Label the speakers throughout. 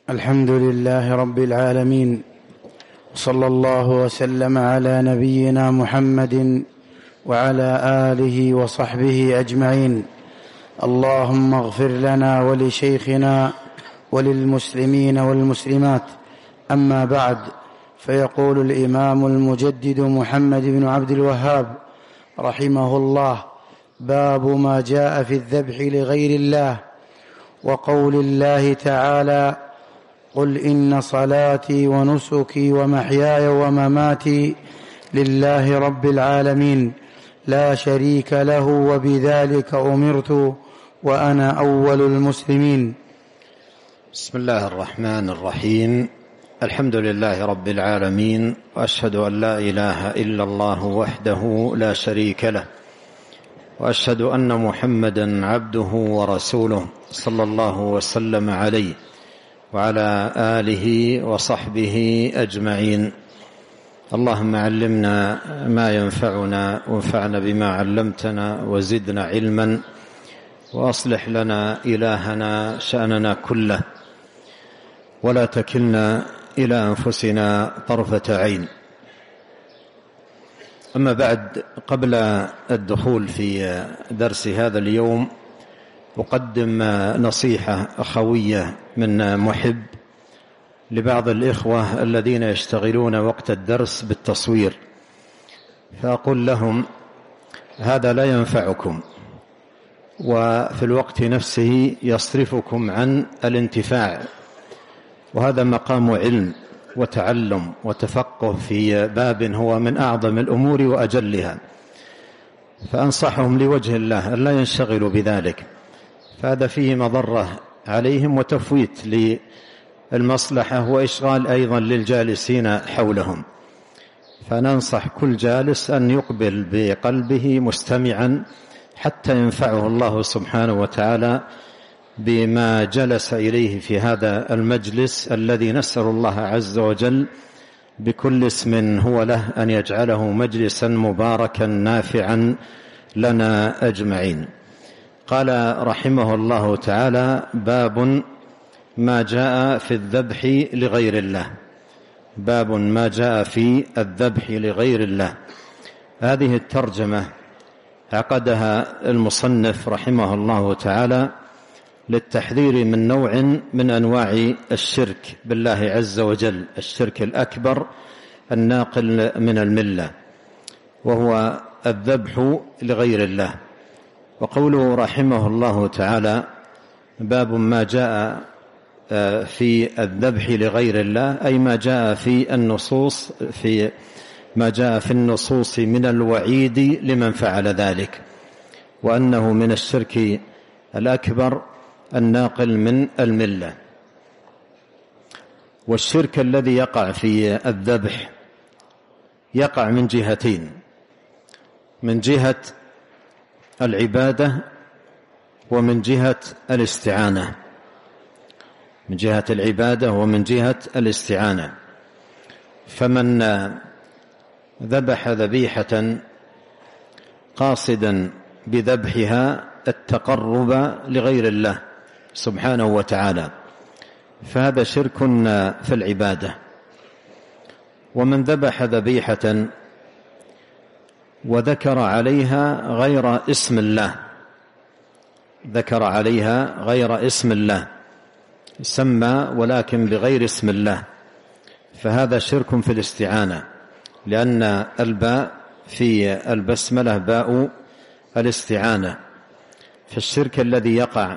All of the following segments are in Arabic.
Speaker 1: الحمد لله رب العالمين، صلى الله وسلم على نبينا محمد وعلى آله وصحبه أجمعين. اللهم اغفر لنا ولشيخنا وللمسلمين والمسلمات. أما بعد، فيقول الإمام المجدد محمد بن عبد الوهاب رحمه الله: باب ما جاء في الذبح لغير الله، وقول الله تعالى: قل إن صلاتي ونسكي ومحياي ومماتي لله رب العالمين لا شريك له وبذلك أمرت وأنا أول المسلمين.
Speaker 2: بسم الله الرحمن الرحيم. الحمد لله رب العالمين، وأشهد أن لا إله إلا الله وحده لا شريك له، وأشهد أن محمدا عبده ورسوله صلى الله وسلم عليه وعلى آله وصحبه أجمعين. اللهم علمنا ما ينفعنا وانفعنا بما علمتنا وزدنا علما، وأصلح لنا إلهنا شأننا كله، ولا تكلنا إلى أنفسنا طرفة عين. أما بعد، قبل الدخول في درس هذا اليوم أقدم نصيحة أخوية من محب لبعض الإخوة الذين يشتغلون وقت الدرس بالتصوير، فأقول لهم: هذا لا ينفعكم، وفي الوقت نفسه يصرفكم عن الانتفاع، وهذا مقام علم وتعلم وتفقه في باب هو من أعظم الأمور وأجلها، فأنصحهم لوجه الله أن لا ينشغلوا بذلك، فهذا فيه مضرة عليهم وتفويت للمصلحة وإشغال أيضا للجالسين حولهم. فننصح كل جالس أن يقبل بقلبه مستمعا حتى ينفعه الله سبحانه وتعالى بما جلس إليه في هذا المجلس الذي نسأل الله عز وجل بكل اسم هو له أن يجعله مجلسا مباركا نافعا لنا أجمعين. قال رحمه الله تعالى: باب ما جاء في الذبح لغير الله. باب ما جاء في الذبح لغير الله. هذه الترجمة عقدها المصنف رحمه الله تعالى للتحذير من نوع من أنواع الشرك بالله عز وجل، الشرك الأكبر الناقل من الملة، وهو الذبح لغير الله. وقوله رحمه الله تعالى: باب ما جاء في الذبح لغير الله، أي ما جاء في النصوص، في ما جاء في النصوص من الوعيد لمن فعل ذلك، وأنه من الشرك الأكبر الناقل من الملة. والشرك الذي يقع في الذبح يقع من جهتين: من جهة العبادة ومن جهة الاستعانة. من جهة العبادة ومن جهة الاستعانة. فمن ذبح ذبيحة قاصدا بذبحها التقرب لغير الله سبحانه وتعالى، فهذا شرك في العبادة. ومن ذبح ذبيحة وذكر عليها غير اسم الله، ذكر عليها غير اسم الله، سمى ولكن بغير اسم الله، فهذا شرك في الاستعانة، لأن الباء في البسملة باء الاستعانة. فالشرك الذي يقع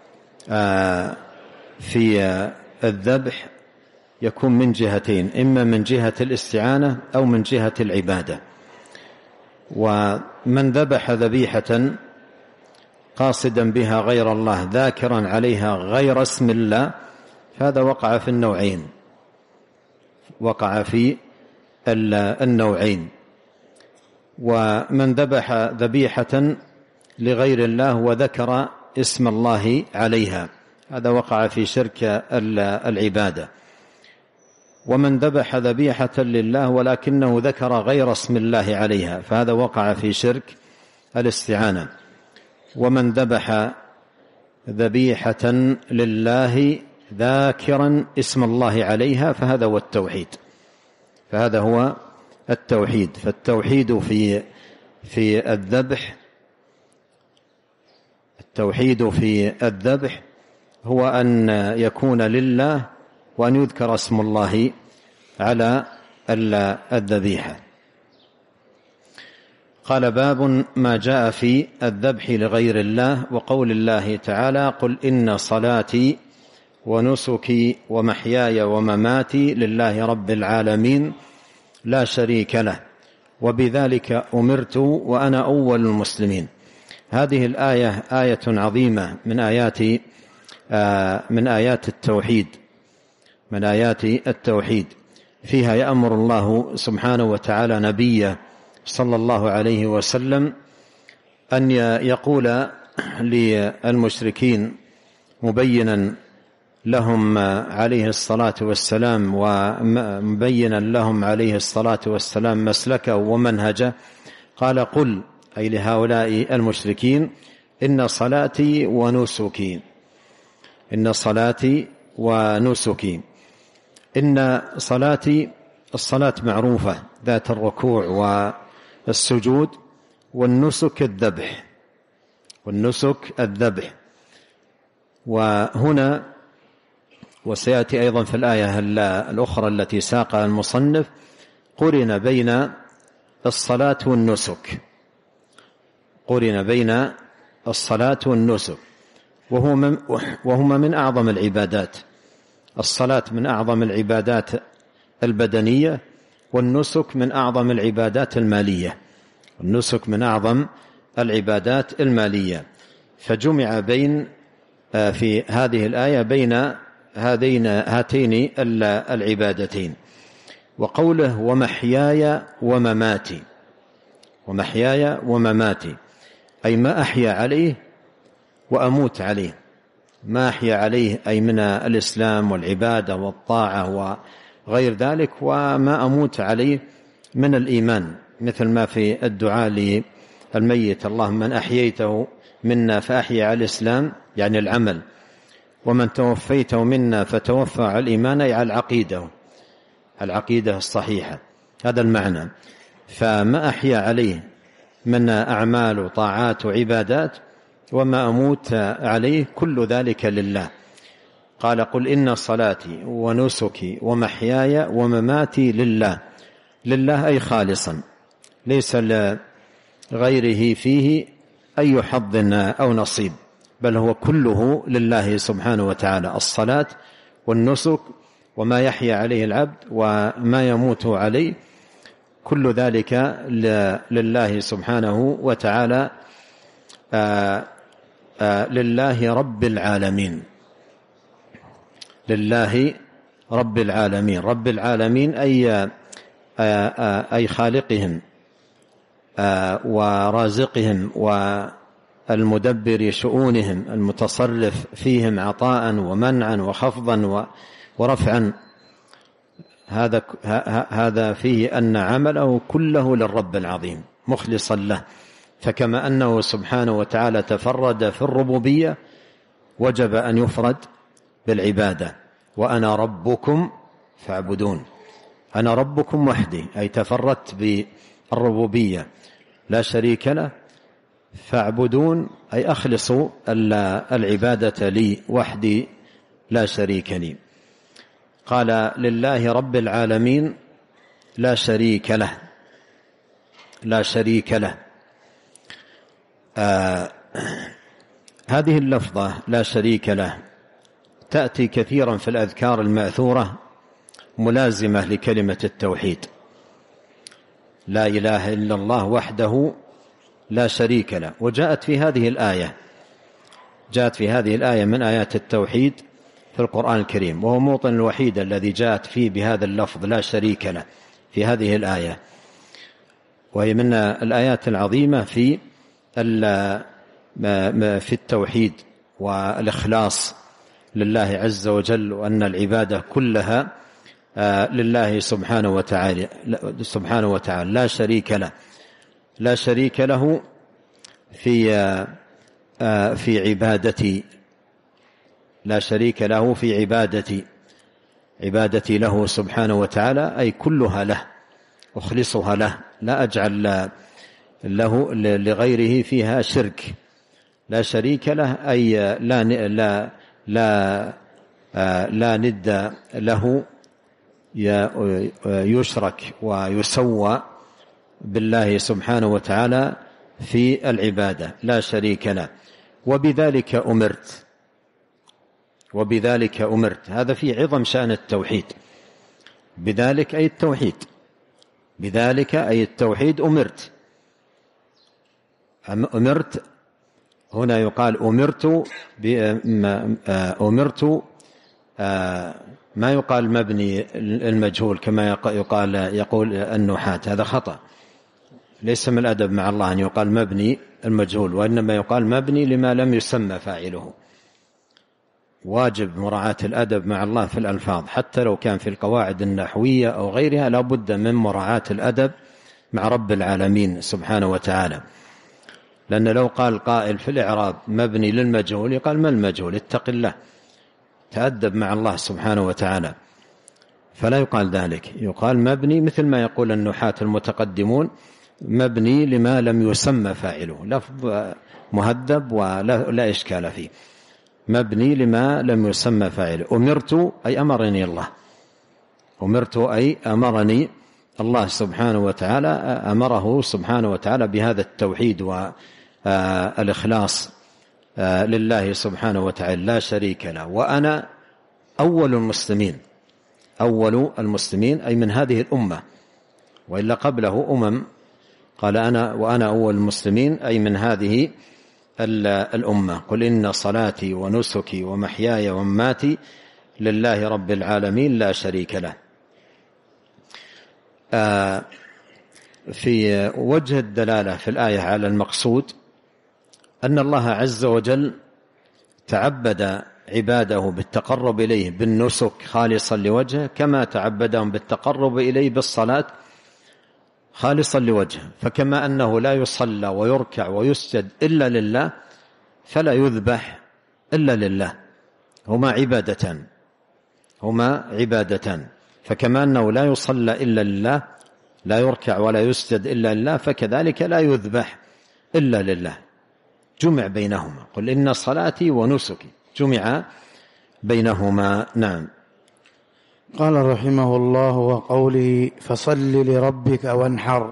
Speaker 2: في الذبح يكون من جهتين: إما من جهة الاستعانة أو من جهة العبادة. ومن ذبح ذبيحة قاصدا بها غير الله ذاكرا عليها غير اسم الله، فهذا وقع في النوعين، وقع في النوعين. ومن ذبح ذبيحة لغير الله وذكر اسم الله عليها، هذا وقع في شرك العبادة. ومن ذبح ذبيحة لله ولكنه ذكر غير اسم الله عليها، فهذا وقع في شرك الاستعانة. ومن ذبح ذبيحة لله ذاكرا اسم الله عليها، فهذا هو التوحيد. فالتوحيد في الذبح، التوحيد في الذبح هو أن يكون لله وأن يذكر اسم الله على الذبيحة. قال: باب ما جاء في الذبح لغير الله، وقول الله تعالى: قل إن صلاتي ونسكي ومحياي ومماتي لله رب العالمين لا شريك له وبذلك أمرت وأنا أول المسلمين. هذه الآية آية عظيمة من آيات التوحيد. فيها يأمر الله سبحانه وتعالى نبيه صلى الله عليه وسلم أن يقول للمشركين مبينا لهم عليه الصلاة والسلام مسلكه ومنهجه. قال: قل، أي لهؤلاء المشركين: إن صلاتي ونسكي. إن صلاتي، الصلاة معروفة ذات الركوع والسجود، والنسك الذبح. وهنا وسيأتي أيضا في الآية الأخرى التي ساقها المصنف قرن بين الصلاة والنسك، وهما من أعظم العبادات. الصلاة من أعظم العبادات البدنية، والنسك من أعظم العبادات المالية. فجمع في هذه الآية بين هاتين العبادتين. وقوله: ومحياي ومماتي، أي ما أحيا عليه وأموت عليه. ما أحيا عليه أي من الإسلام والعبادة والطاعة وغير ذلك، وما أموت عليه من الإيمان، مثل ما في الدعاء للميت: اللهم من أحييته منا فأحيا على الإسلام، يعني العمل، ومن توفيته منا فتوفى على الإيمان، أي على العقيدة الصحيحة. هذا المعنى. فما أحيا عليه من أعمال وطاعات وعبادات، وما أموت عليه، كل ذلك لله. قال: قل إن صلاتي ونسكي ومحياي ومماتي لله، أي خالصا، ليس لغيره فيه أي حظ أو نصيب، بل هو كله لله سبحانه وتعالى. الصلاة والنسك وما يحيا عليه العبد وما يموت عليه، كل ذلك لله سبحانه وتعالى، لله رب العالمين. رب العالمين أي خالقهم ورازقهم والمدبر شؤونهم، المتصرف فيهم عطاء ومنعا وخفضا ورفعا. هذا فيه أن عمله كله للرب العظيم مخلصا له. فكما أنه سبحانه وتعالى تفرد في الربوبية، وجب أن يفرد بالعبادة. وأنا ربكم فاعبدون، أنا ربكم وحدي، أي تفردت بالربوبية لا شريك له، فاعبدون أي أخلصوا العبادة لي وحدي لا شريك لي. قال: لله رب العالمين لا شريك له. هذه اللفظة لا شريك له تأتي كثيرا في الأذكار المأثورة ملازمة لكلمة التوحيد. لا إله إلا الله وحده لا شريك له. وجاءت في هذه الآية من آيات التوحيد في القرآن الكريم، وهو موطن الوحيد الذي جاءت فيه بهذا اللفظ لا شريك له في هذه الآية، وهي من الآيات العظيمة في التوحيد والإخلاص لله عز وجل، وأن العبادة كلها لله سبحانه وتعالى لا شريك له في عبادتي، لا شريك له في عبادتي له سبحانه وتعالى، أي كلها له، أخلصها له، لا أجعل له لغيره فيها شرك. لا شريك له أي لا ند له يشرك ويسوى بالله سبحانه وتعالى في العبادة، لا شريك له. وبذلك أمرت، هذا في عظم شأن التوحيد. بذلك أي التوحيد أمرت هنا يقال أمرت ما يقال مبني المجهول كما يقول النحاة، هذا خطأ، ليس من الأدب مع الله أن يقال مبني المجهول، وإنما يقال مبني لما لم يسمى فاعله. واجب مراعاة الأدب مع الله في الألفاظ، حتى لو كان في القواعد النحوية أو غيرها لا بد من مراعاة الأدب مع رب العالمين سبحانه وتعالى. لأن لو قال قائل في الإعراب مبني للمجهول يقال ما المجهول، اتق الله، تأدب مع الله سبحانه وتعالى، فلا يقال ذلك، يقال مبني مثل ما يقول النحاة المتقدمون مبني لما لم يسمى فاعله، لفظ مهذب ولا إشكال فيه، مبني لما لم يسمى فاعله. أمرت أي أمرني الله، أمرت أي أمرني الله سبحانه وتعالى، أمره سبحانه وتعالى بهذا التوحيد والإخلاص لله سبحانه وتعالى لا شريك له. وأنا أول المسلمين أي من هذه الأمة، وإلا قبله قال وأنا أول المسلمين أي من هذه الأمة. قل إن صلاتي ونسكي ومحياي ومماتي لله رب العالمين لا شريك له. في وجه الدلالة في الآية على المقصود أن الله عز وجل تعبد عباده بالتقرب إليه بالنسك خالصا لوجهه، كما تعبدهم بالتقرب إليه بالصلاة خالصا لوجهه. فكما أنه لا يصلى ويركع ويسجد إلا لله، فلا يذبح إلا لله، هما عبادتان. فكما أنه لا يصلى إلا لله، لا يركع ولا يسجد إلا لله، فكذلك لا يذبح إلا لله، جمع بينهما. قل إن صلاتي ونسكي جمع بينهما. نعم.
Speaker 1: قال رحمه الله: وقوله فصل لربك وانحر.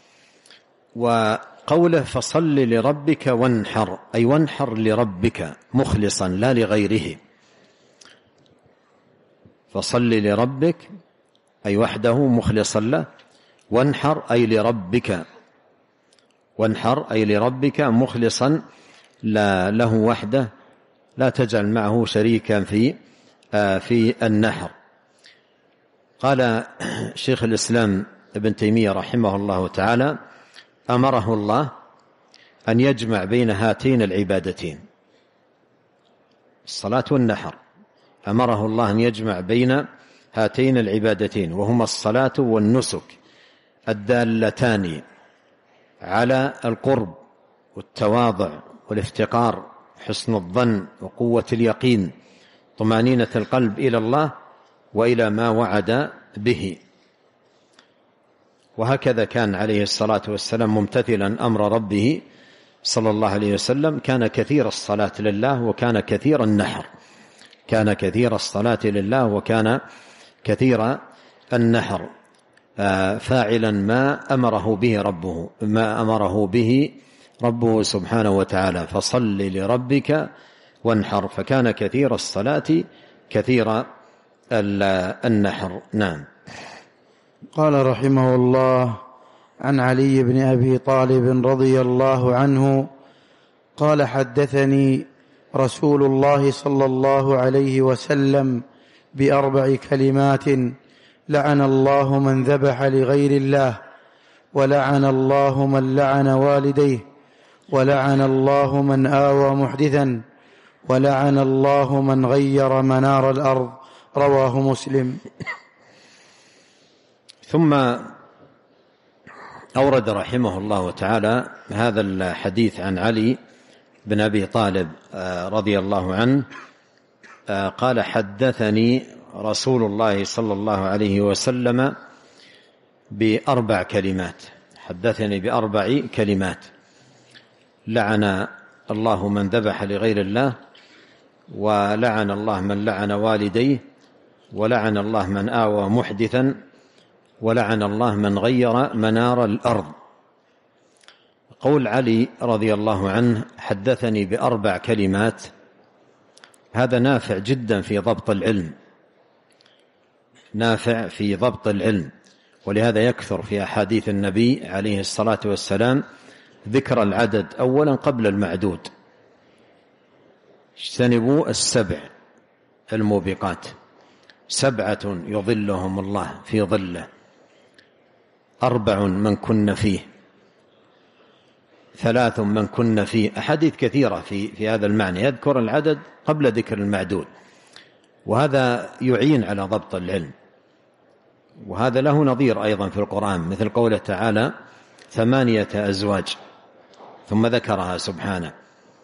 Speaker 2: وقوله فصل لربك وانحر أي وانحر لربك مخلصا لا لغيره. فصل لربك أي وحده مخلصا له، وانحر أي لربك مخلصا له وحده، لا تجعل معه شريكا في النحر. قال شيخ الإسلام ابن تيمية رحمه الله تعالى: أمره الله أن يجمع بين هاتين العبادتين، الصلاة والنحر، أمره الله أن يجمع بين هاتين العبادتين، وهما الصلاة والنسك الدالتان على القرب والتواضع والافتقار، حسن الظن وقوة اليقين، طمأنينة القلب إلى الله وإلى ما وعد به. وهكذا كان عليه الصلاة والسلام ممتثلا أمر ربه صلى الله عليه وسلم، كان كثير الصلاة لله وكان كثير النحر، كان كثير الصلاة لله وكان كثير النحر، فاعلا ما أمره به ربه سبحانه وتعالى. فصل لربك وانحر، فكان كثير الصلاة كثير النحر. نعم.
Speaker 1: قال رحمه الله: عن علي بن أبي طالب رضي الله عنه قال: حدثني رسول الله صلى الله عليه وسلم ب4 كلمات: لعن الله من ذبح لغير الله، ولعن الله من لعن والديه، ولعن الله من آوى محدثا، ولعن الله من غير منار الأرض. رواه مسلم.
Speaker 2: ثم أورد رحمه الله تعالى هذا الحديث عن علي بن أبي طالب رضي الله عنه قال حدثني رسول الله صلى الله عليه وسلم ب4 كلمات، حدثني ب4 كلمات: لعن الله من ذبح لغير الله، ولعن الله من لعن والديه، ولعن الله من آوى محدثا، ولعن الله من غير منار الأرض. قول علي رضي الله عنه حدثني ب4 كلمات، هذا نافع جدا في ضبط العلم، نافع في ضبط العلم، ولهذا يكثر في أحاديث النبي عليه الصلاة والسلام ذكر العدد أولا قبل المعدود. اجتنبوا ال7 الموبقات، 7 يظلهم الله في ظله، 4 من كن فيه، 3 من كن فيه. أحاديث كثيرة في هذا المعنى، يذكر العدد قبل ذكر المعدود، وهذا يعين على ضبط العلم. وهذا له نظير أيضا في القرآن، مثل قوله تعالى 8 أزواج ثم ذكرها سبحانه،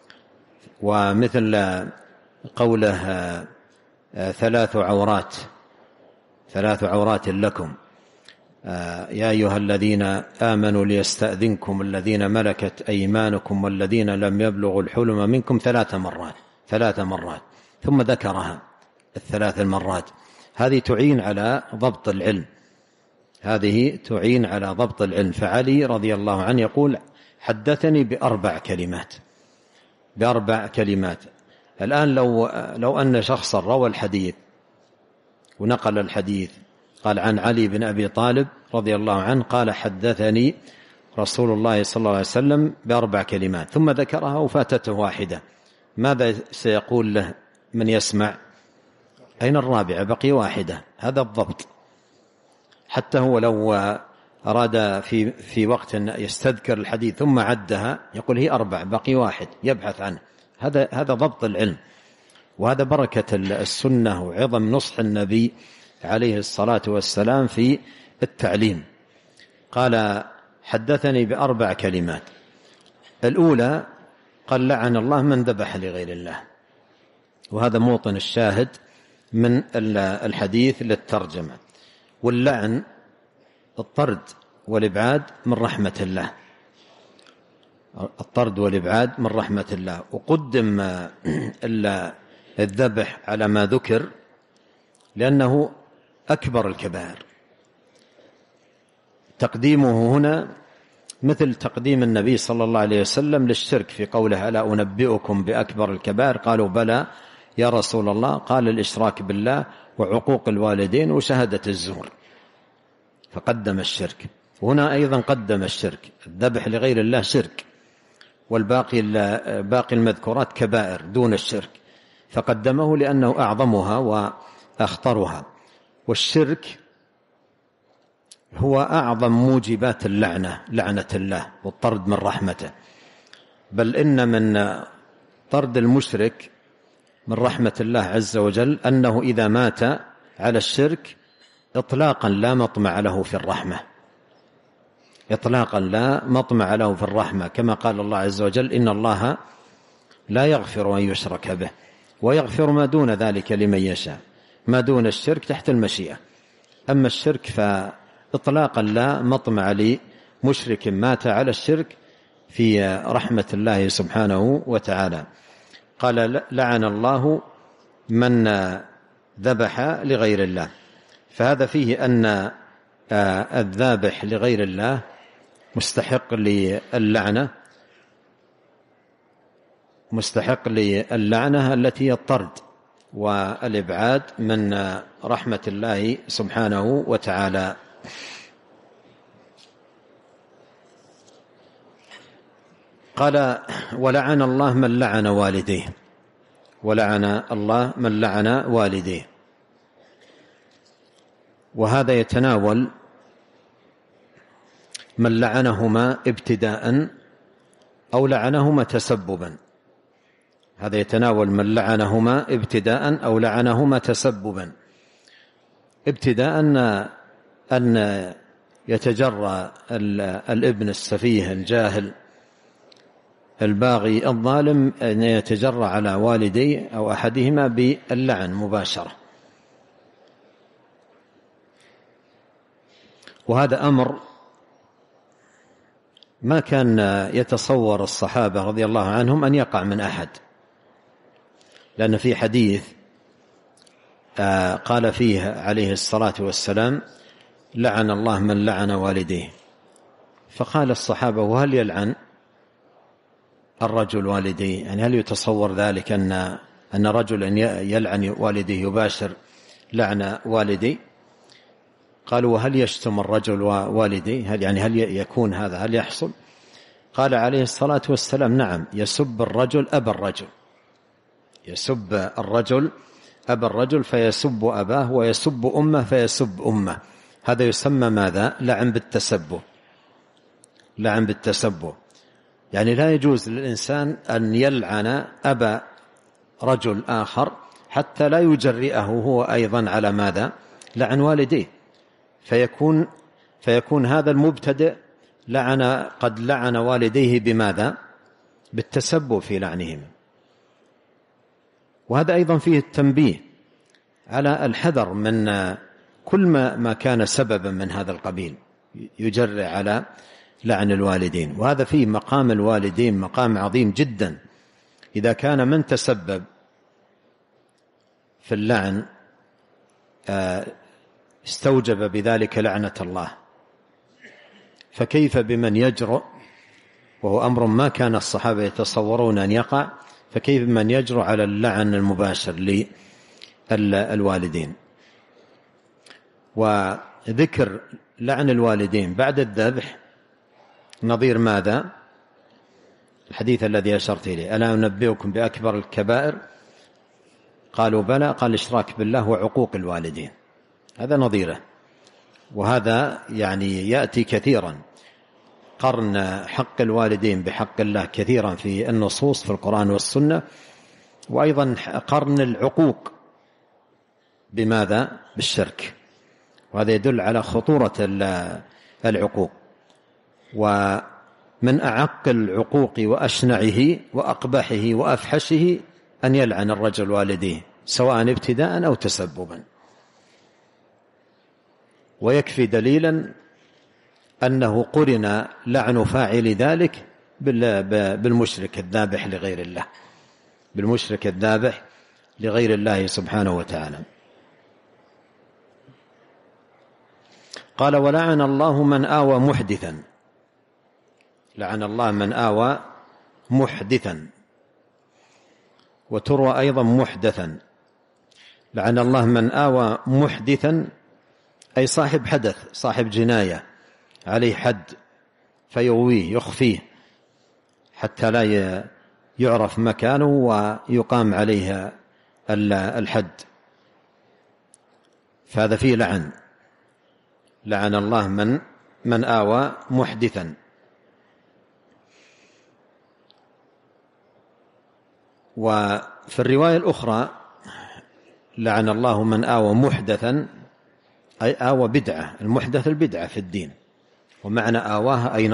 Speaker 2: ومثل قوله 3 عورات، 3 عورات لكم، يا أيها الذين آمنوا ليستأذنكم الذين ملكت أيمانكم والذين لم يبلغوا الحلم منكم 3 مرات، ثم ذكرها ال3 المرات. هذه تعين على ضبط العلم، هذه تعين على ضبط العلم. فعلي رضي الله عنه يقول حدثني ب4 كلمات، ب4 كلمات. الآن لو أن شخصا روى الحديث ونقل الحديث، قال عن علي بن أبي طالب رضي الله عنه قال حدثني رسول الله صلى الله عليه وسلم ب4 كلمات، ثم ذكرها وفاتته واحدة، ماذا سيقول له من يسمع؟ أين الرابعة؟ بقي واحدة. هذا الضبط. حتى هو لو أراد في وقت يستذكر الحديث ثم عدها يقول هي 4، بقي واحد، يبحث عنه. هذا ضبط العلم، وهذا بركة السنة وعظم نصح النبي عليه الصلاة والسلام في التعليم. قال حدثني ب4 كلمات. الأولى قال لعن الله من ذبح لغير الله، وهذا موطن الشاهد من الحديث للترجمة. واللعن الطرد والإبعاد من رحمة الله، الطرد والإبعاد من رحمة الله. وقدم الذبح على ما ذكر لأنه أكبر الكبائر. تقديمه هنا مثل تقديم النبي صلى الله عليه وسلم للشرك في قوله ألا أنبئكم بأكبر الكبائر؟ قالوا بلى يا رسول الله، قال الإشراك بالله وعقوق الوالدين وشهادة الزور، فقدم الشرك. هنا أيضا قدم الشرك، الذبح لغير الله شرك، باقي المذكورات كبائر دون الشرك، فقدمه لأنه أعظمها وأخطرها. والشرك هو أعظم موجبات اللعنة، لعنة الله والطرد من رحمته. بل إن من طرد المشرك من رحمة الله عز وجل أنه إذا مات على الشرك إطلاقا لا مطمع له في الرحمة، إطلاقا لا مطمع له في الرحمة، كما قال الله عز وجل إن الله لا يغفر أن يشرك به ويغفر ما دون ذلك لمن يشاء. ما دون الشرك تحت المشيئة، أما الشرك فإطلاقا لا مطمع لمشرك مات على الشرك في رحمة الله سبحانه وتعالى. قال لعن الله من ذبح لغير الله، فهذا فيه أن الذابح لغير الله مستحق للعنة، مستحق للعنة التي هي الطرد والإبعاد من رحمة الله سبحانه وتعالى. قال ولعن الله من لعن والديه، ولعن الله من لعن والديه. وهذا يتناول من لعنهما ابتداء أو لعنهما تسببا، هذا يتناول من لعنهما ابتداء أو لعنهما تسببا. ابتداء أن يتجرى الابن السفيه الجاهل الباغي الظالم أن يتجرى على والديه أو أحدهما باللعن مباشرة. وهذا أمر ما كان يتصور الصحابة رضي الله عنهم أن يقع من أحد، لأن في حديث قال فيه عليه الصلاة والسلام: لعن الله من لعن والديه. فقال الصحابة: وهل يلعن الرجل والديه؟ يعني هل يتصور ذلك أن رجلا يلعن والديه يباشر لعن والديه؟ قالوا: وهل يشتم الرجل والديه؟ هل يكون هذا؟ هل يحصل؟ قال عليه الصلاة والسلام: نعم، يسب الرجل أبا الرجل، يسب الرجل أبا الرجل فيسب أباه، ويسب أمه فيسب أمه. هذا يسمى ماذا؟ لعن بالتسبب. لعن بالتسبب، يعني لا يجوز للإنسان أن يلعن أبا رجل آخر حتى لا يجرئه هو أيضا على ماذا؟ لعن والديه، فيكون هذا المبتدئ قد لعن والديه بماذا؟ بالتسبب في لعنهم. وهذا أيضا فيه التنبيه على الحذر من كل ما كان سببا من هذا القبيل يجرئ على لعن الوالدين. وهذا فيه مقام الوالدين مقام عظيم جدا. إذا كان من تسبب في اللعن استوجب بذلك لعنة الله، فكيف بمن يجرؤ، وهو أمر ما كان الصحابة يتصورون أن يقع، فكيف بمن يجرؤ على اللعن المباشر للوالدين؟ وذكر لعن الوالدين بعد الذبح نظير ماذا؟ الحديث الذي أشرت إليه: ألا أنبئكم بأكبر الكبائر؟ قالوا: بلى. قال: الإشراك بالله وعقوق الوالدين. هذا نظيره. وهذا يعني يأتي كثيرا، قرن حق الوالدين بحق الله كثيرا في النصوص في القرآن والسنة، وأيضا قرن العقوق بماذا؟ بالشرك. وهذا يدل على خطورة العقوق. ومن أعق العقوق وأشنعه وأقبحه وأفحشه أن يلعن الرجل والديه، سواء ابتداء أو تسببا. ويكفي دليلا أنه قرن لعن فاعل ذلك بالمشرك الذابح لغير الله، بالمشرك الذابح لغير الله سبحانه وتعالى. قال: ولعن الله من آوى محدثا. لعن الله من آوى محدثا، وتروى أيضا محدثا. لعن الله من آوى محدثا أي صاحب حدث، صاحب جناية عليه حد فيويه يخفيه حتى لا يعرف مكانه ويقام عليه الحد، فهذا فيه لعن. لعن الله من آوى محدثا. وفي الرواية الأخرى: لعن الله من آوى محدثا أي آوى بدعة. المحدث البدعة في الدين، ومعنى آواها أي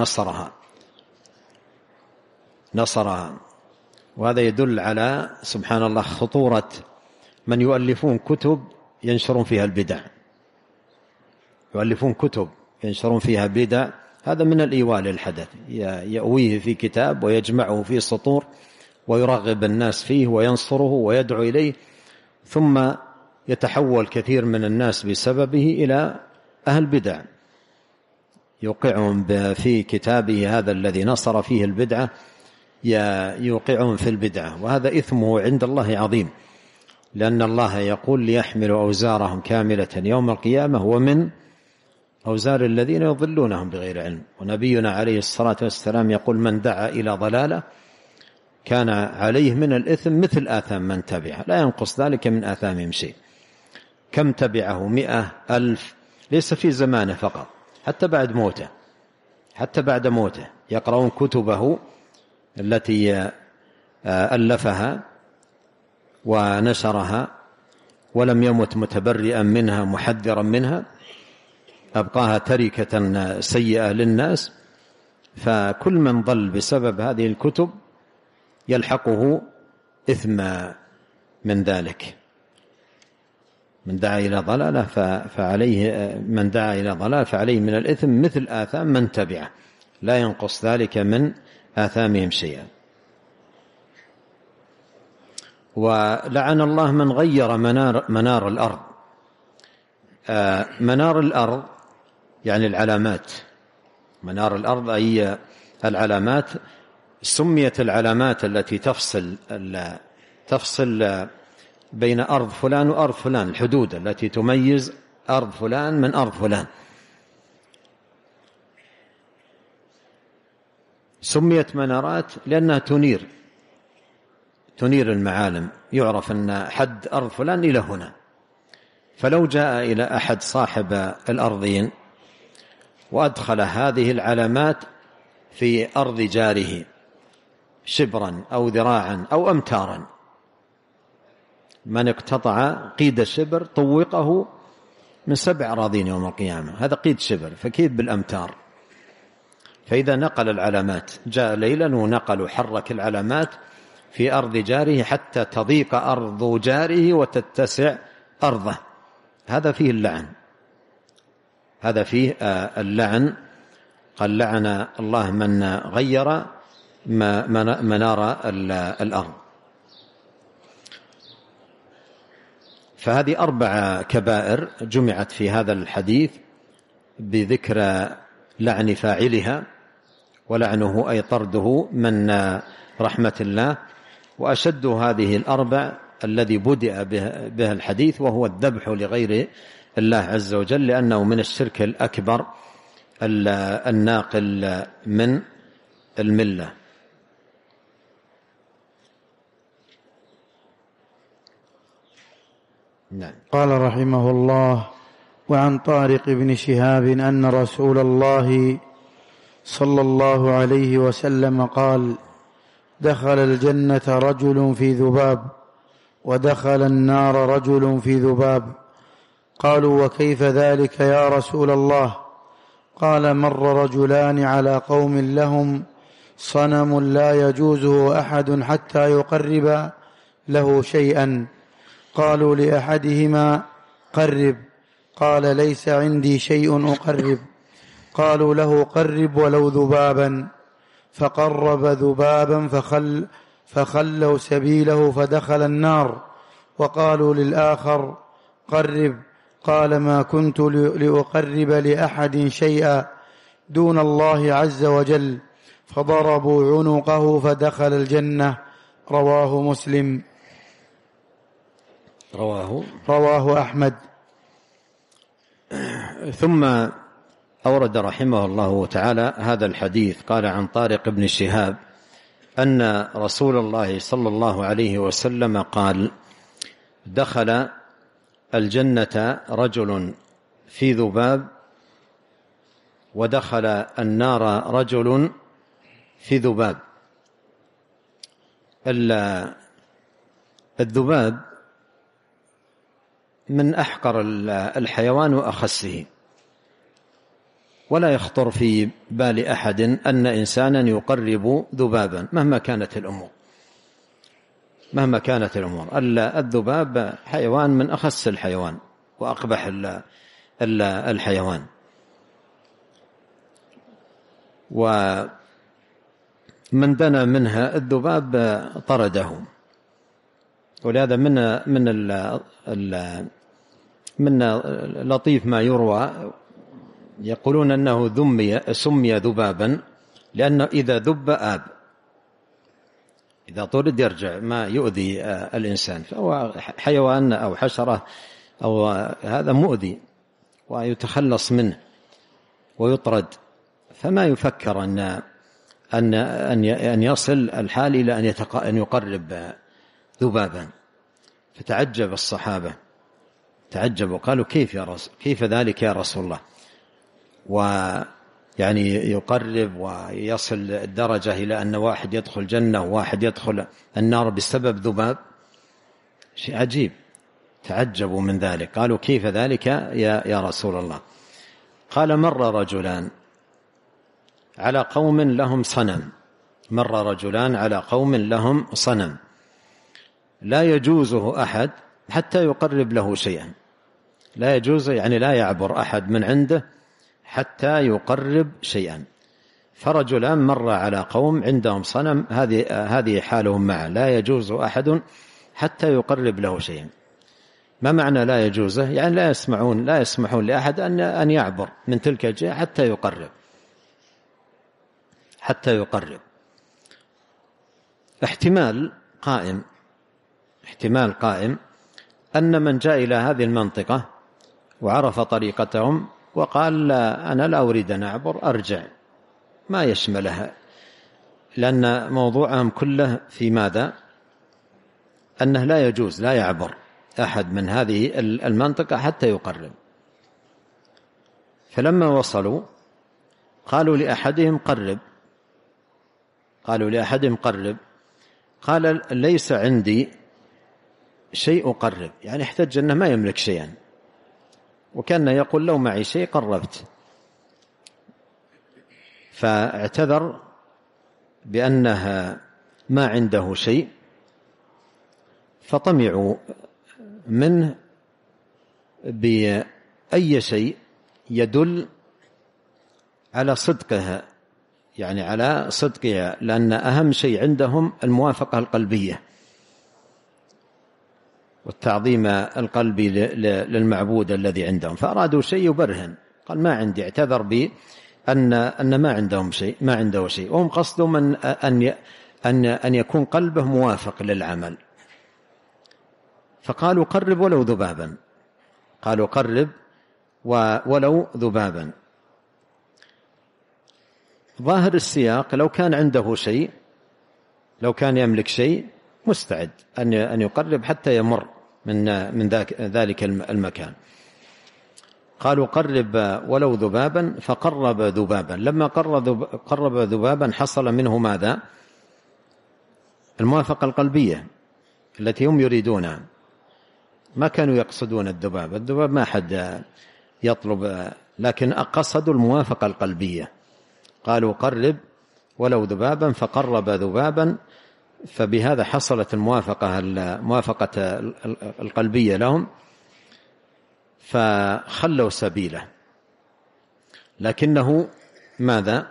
Speaker 2: نصرها. وهذا يدل على سبحان الله خطورة من يؤلفون كتب ينشرون فيها البدع، يؤلفون كتب ينشرون فيها بدع. هذا من الإيواء للحدث، يأويه في كتاب ويجمعه في سطور ويرغب الناس فيه وينصره ويدعو إليه، ثم يتحول كثير من الناس بسببه إلى أهل بدع، يوقعهم في كتابه هذا الذي نصر فيه البدعة، يوقعهم في البدعة. وهذا إثمه عند الله عظيم، لأن الله يقول: ليحملوا أوزارهم كاملة يوم القيامة ومن أوزار الذين يضلونهم بغير علم. ونبينا عليه الصلاة والسلام يقول: من دعا إلى ضلالة كان عليه من الإثم مثل آثام من تبعه، لا ينقص ذلك من آثامهم شيء. كم تبعه؟ 100 ألف، ليس في زمانه فقط، حتى بعد موته يقرؤون كتبه التي ألفها ونشرها، ولم يمت متبرئا منها محذرا منها، أبقاها تركة سيئة للناس. فكل من ضل بسبب هذه الكتب يلحقه إثم من ذلك. من دعا إلى ضلالة فعليه من الإثم مثل آثام من تبعه، لا ينقص ذلك من آثامهم شيئا. ولعن الله من غير منار الأرض. منار الأرض يعني العلامات، منار الأرض أي العلامات. سميت العلامات التي تفصل بين أرض فلان وأرض فلان، الحدود التي تميز أرض فلان من أرض فلان، سميت منارات لأنها تنير المعالم، يعرف أن حد أرض فلان إلى هنا. فلو جاء إلى أحد صاحب الأرضين وأدخل هذه العلامات في أرض جاره شبرا أو ذراعا أو أمتارا، من اقتطع قيد الشبر طوقه من 7 أراضين يوم القيامة، هذا قيد شبر، فكيف بالأمتار؟ فإذا نقل العلامات، جاء ليلا ونقل وحرك العلامات في أرض جاره حتى تضيق أرض جاره وتتسع أرضه، هذا فيه اللعن، هذا فيه اللعن. قال لعن الله من غير منار الأرض. فهذه 4 كبائر جمعت في هذا الحديث بذكر لعن فاعلها، ولعنه أي طرده من رحمة الله. وأشد هذه ال4 الذي بدأ بها الحديث وهو الذبح لغير الله عز وجل، لأنه من الشرك الأكبر الناقل من الملة. نعم.
Speaker 1: قال رحمه الله: وعن طارق بن شهاب أن رسول الله صلى الله عليه وسلم قال: دخل الجنة رجل في ذباب، ودخل النار رجل في ذباب. قالوا: وكيف ذلك يا رسول الله؟ قال: مر رجلان على قوم لهم صنم لا يجوزه أحد حتى يقرب له شيئا. قالوا لأحدهما: قرب. قال: ليس عندي شيء أقرب. قالوا له: قرب ولو ذبابا. فقرب ذبابا فخلوا سبيله فدخل النار. وقالوا للآخر: قرب. قال: ما كنت لأقرب لأحد شيئا دون الله عز وجل. فضربوا عنقه فدخل الجنة. رواه مسلم. رواه أحمد.
Speaker 2: ثم أورد رحمه الله تعالى هذا الحديث. قال: عن طارق بن شهاب أن رسول الله صلى الله عليه وسلم قال: دخل الجنة رجل في ذباب، ودخل النار رجل في ذباب. الذباب من أحقر الحيوان وأخسه، ولا يخطر في بال أحد أن إنسانا يقرب ذبابا مهما كانت الأمور. الذباب حيوان من أخس الحيوان وأقبح الحيوان. ومن دنا منها الذباب طرده. ولهذا من لطيف ما يروى، يقولون أنه سمي ذبابا لأنه إذا ذب آب، إذا طرد يرجع، ما يؤذي الإنسان، فهو حيوان أو حشرة أو هذا مؤذي ويتخلص منه ويطرد، فما يفكر أن يصل الحال إلى أن يقرب ذبابا. فتعجب الصحابة، تعجبوا، قالوا: كيف ذلك يا رسول الله؟ ويعني يقرب ويصل الدرجة إلى أن واحد يدخل جنة وواحد يدخل النار بسبب ذباب؟ شيء عجيب. تعجبوا من ذلك، قالوا: كيف ذلك يا رسول الله؟ قال: مر رجلان على قوم لهم صنم مر رجلان على قوم لهم صنم لا يجوزه أحد حتى يقرب له شيئا، لا يجوز يعني لا يعبر أحد من عنده حتى يقرب شيئا. فرجلان مر على قوم عندهم صنم، هذه حالهم معه، لا يجوز أحد حتى يقرب له شيئا. ما معنى لا يجوزه؟ يعني لا يسمحون لأحد أن يعبر من تلك الجهة حتى يقرب. احتمال قائم أن من جاء إلى هذه المنطقة وعرف طريقتهم وقال أنا لا أريد أن أعبر أرجع، ما يشملها، لأن موضوعهم كله في ماذا؟ أنه لا يجوز، لا يعبر أحد من هذه المنطقة حتى يقرب. فلما وصلوا قالوا لأحدهم قرب، قال ليس عندي شيء أقرب، يعني احتج أنه ما يملك شيئا، وكان يقول لو معي شيء قربت. فاعتذر بأنها ما عنده شيء، فطمعوا منه بأي شيء يدل على صدقها، يعني على صدقها، لأن أهم شيء عندهم الموافقة القلبية والتعظيم القلبي للمعبود الذي عندهم. فأرادوا شيء يبرهن، قال ما عندي، اعتذر بأن ما عنده شيء، وهم قصدهم أن يكون قلبه موافق للعمل. فقالوا قرب ولو ذبابا. ظاهر السياق لو كان عنده شيء، لو كان يملك شيء مستعد أن يقرب حتى يمر من ذلك المكان. قالوا قرب ولو ذبابا، فقرب ذبابا. لما قرب ذبابا حصل منه ماذا؟ الموافقة القلبية التي هم يريدونها، ما كانوا يقصدون الذباب ما حد يطلب، لكن قصدوا الموافقة القلبية. قالوا قرب ولو ذبابا، فقرب ذبابا، فبهذا حصلت الموافقة القلبية لهم، فخلوا سبيله. لكنه ماذا؟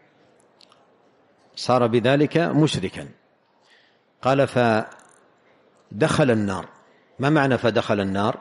Speaker 2: صار بذلك مشركا. قال فدخل النار. ما معنى فدخل النار؟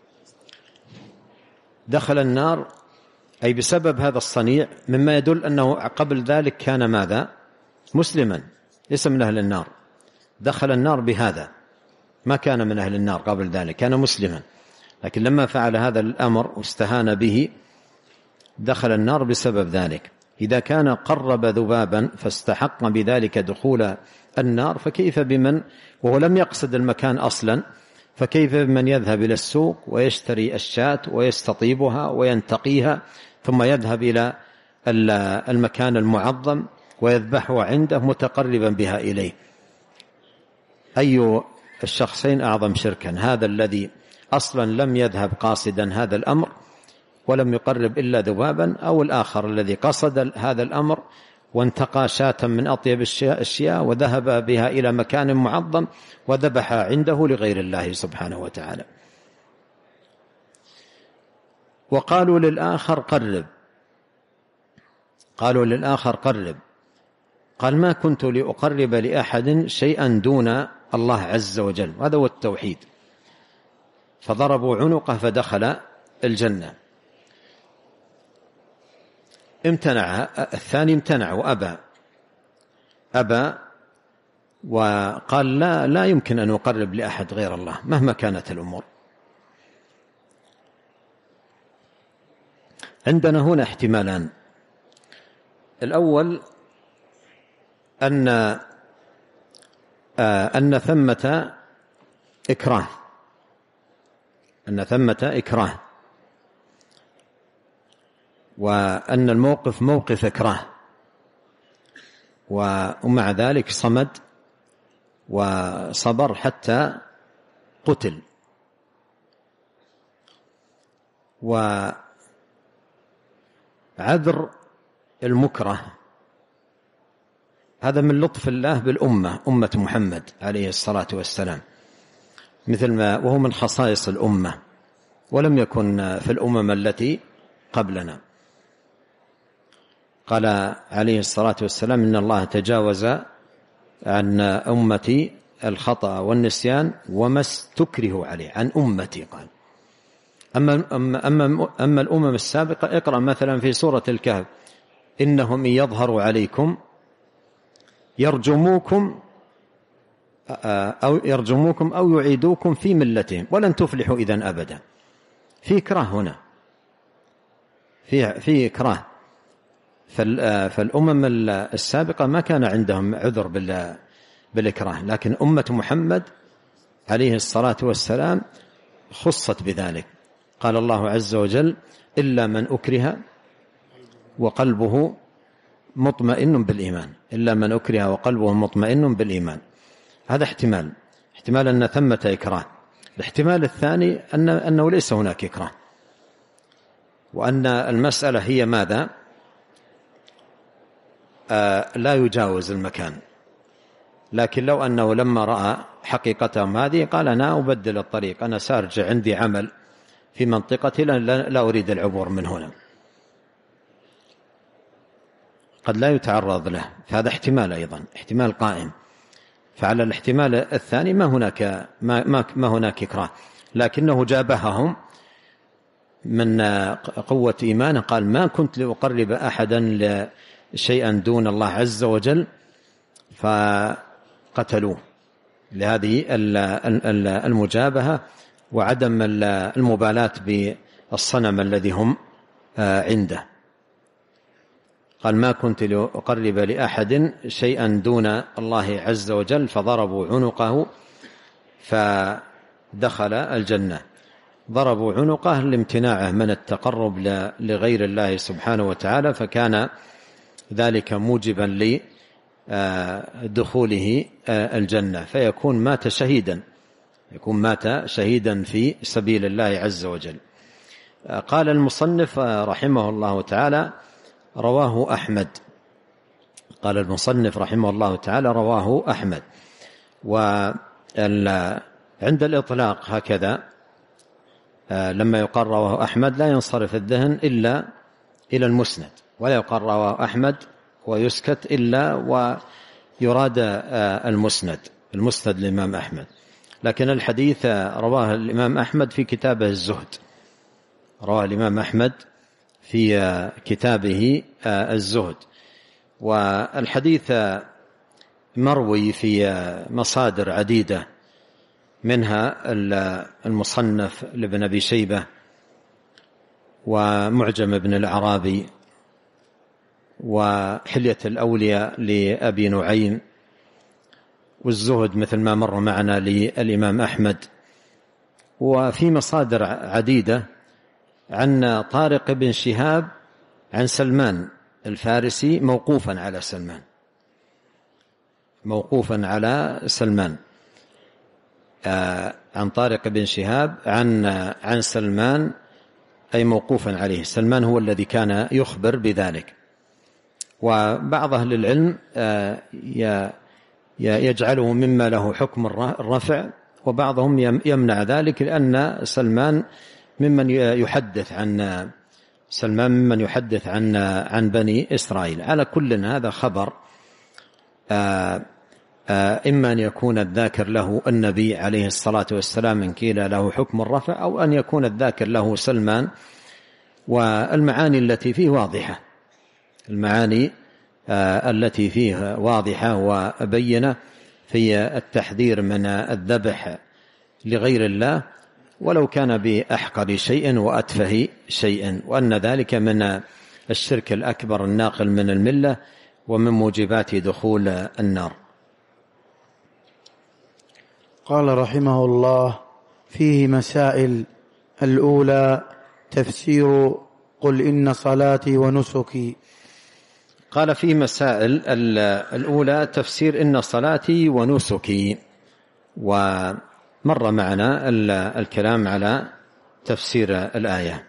Speaker 2: دخل النار أي بسبب هذا الصنيع، مما يدل أنه قبل ذلك كان ماذا؟ مسلما، ليس من أهل النار. دخل النار بهذا، ما كان من أهل النار قبل ذلك، كان مسلما، لكن لما فعل هذا الأمر واستهان به دخل النار بسبب ذلك. إذا كان قرب ذبابا فاستحق بذلك دخول النار، فكيف بمن وهو لم يقصد المكان أصلا؟ فكيف بمن يذهب إلى السوق ويشتري الشاة ويستطيبها وينتقيها، ثم يذهب إلى المكان المعظم ويذبحها عنده متقربا بها إليه؟ أي الشخصين أعظم شركا؟ هذا الذي أصلا لم يذهب قاصدا هذا الأمر ولم يقرب إلا ذبابا، أو الآخر الذي قصد هذا الأمر وانتقى شاة من أطيب الشياء وذهب بها إلى مكان معظم وذبح عنده لغير الله سبحانه وتعالى. وقالوا للآخر قرب، قال ما كنت لأقرب لأحد شيئا دون الله عز وجل، هذا هو التوحيد. فضربوا عنقه فدخل الجنة. امتنع الثاني، امتنع وأبى وقال لا يمكن أن أقرب لأحد غير الله مهما كانت الأمور. عندنا هنا احتمالان. الأول أن ثمة إكراه، وأن الموقف موقف إكراه، ومع ذلك صمد وصبر حتى قتل. وعذر المكره هذا من لطف الله بالأمة، أمة محمد عليه الصلاة والسلام، مثل ما وهو من خصائص الأمة، ولم يكن في الأمم التي قبلنا. قال عليه الصلاة والسلام: إن الله تجاوز عن أمتي الخطأ والنسيان وما استكره عليه، عن أمتي. قال أما الأمم السابقة، اقرأ مثلا في سورة الكهف: إنهم إن يظهروا عليكم يرجموكم أو يعيدوكم في ملتهم ولن تفلحوا إذن أبدا. في إكراه هنا، في إكراه. فالأمم السابقة ما كان عندهم عذر بالإكراه، لكن أمة محمد عليه الصلاة والسلام خصت بذلك. قال الله عز وجل: إلا من أكره وقلبه مطمئن بالإيمان. إلا من أكره وقلبه مطمئن بالإيمان. هذا احتمال أن ثمة إكراه. الاحتمال الثاني أنه ليس هناك إكراه، وأن المسألة هي ماذا؟ لا يجاوز المكان. لكن لو أنه لما رأى حقيقتهم هذه قال: أنا أبدل الطريق، أنا سأرجع، عندي عمل في منطقتي، لا أريد العبور من هنا. قد لا يتعرض له، فهذا احتمال أيضا، احتمال قائم. فعلى الاحتمال الثاني ما هناك إكراه، لكنه جابههم من قوة إيمانه. قال: ما كنت لأقرب أحدا شيئا دون الله عز وجل، فقتلوه لهذه المجابهة وعدم المبالاة بالصنم الذي هم عنده. قال: ما كنت لأقرب لأحد شيئا دون الله عز وجل، فضربوا عنقه فدخل الجنة. ضربوا عنقه لامتناعه من التقرب لغير الله سبحانه وتعالى، فكان ذلك موجبا لدخوله الجنة، فيكون مات شهيدا في سبيل الله عز وجل. قال المصنف رحمه الله تعالى: رواه أحمد. قال المصنف رحمه الله تعالى: رواه أحمد. وعند الإطلاق هكذا لما يقال رواه أحمد لا ينصرف الذهن إلا إلى المسند، ولا يقال رواه أحمد ويسكت إلا ويراد المسند للإمام أحمد. لكن الحديث رواه الإمام أحمد في كتابه الزهد، رواه الإمام أحمد في كتابه الزهد. والحديث مروي في مصادر عديدة، منها المصنف لابن أبي شيبة، ومعجم ابن الأعرابي، وحلية الأولياء لأبي نعيم، والزهد مثل ما مر معنا للإمام أحمد. وفي مصادر عديدة عن طارق بن شهاب عن سلمان الفارسي موقوفا على سلمان، عن طارق بن شهاب عن سلمان، أي موقوفا عليه. سلمان هو الذي كان يخبر بذلك. وبعض أهل العلم يجعله مما له حكم الرفع، وبعضهم يمنع ذلك، لأن سلمان ممن يحدث عن بني إسرائيل. على كل هذا خبر، إما أن يكون الذاكر له النبي عليه الصلاة والسلام إن قيل له حكم الرفع، أو أن يكون الذاكر له سلمان. والمعاني التي فيه واضحة، واضحة وبينة في التحذير من الذبح لغير الله، ولو كان بأحقر شيء وأتفه شيء، وأن ذلك من الشرك الأكبر الناقل من الملة ومن موجبات دخول النار.
Speaker 1: قال رحمه الله: فيه مسائل. الأولى: تفسير قل إن صلاتي ونسكي.
Speaker 2: قال فيه مسائل. الأولى: تفسير إن صلاتي ونسكي، ومر معنا الكلام على تفسير الآية.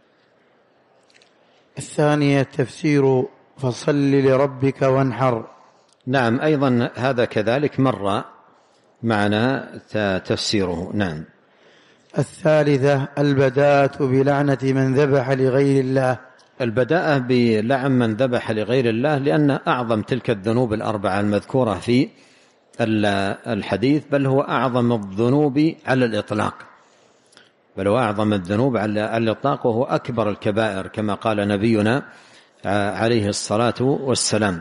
Speaker 1: الثانية: تفسير فصل لربك وانحر.
Speaker 2: نعم أيضا هذا كذلك مر معنا تفسيره. نعم.
Speaker 1: الثالثة البداءة بلعنة من ذبح لغير الله.
Speaker 2: البداءة بلعن من ذبح لغير الله لأن أعظم تلك الذنوب الأربعة المذكورة في الحديث، بل هو أعظم الذنوب على الإطلاق، بل هو أعظم الذنوب على الإطلاق، وهو أكبر الكبائر كما قال نبينا عليه الصلاة والسلام.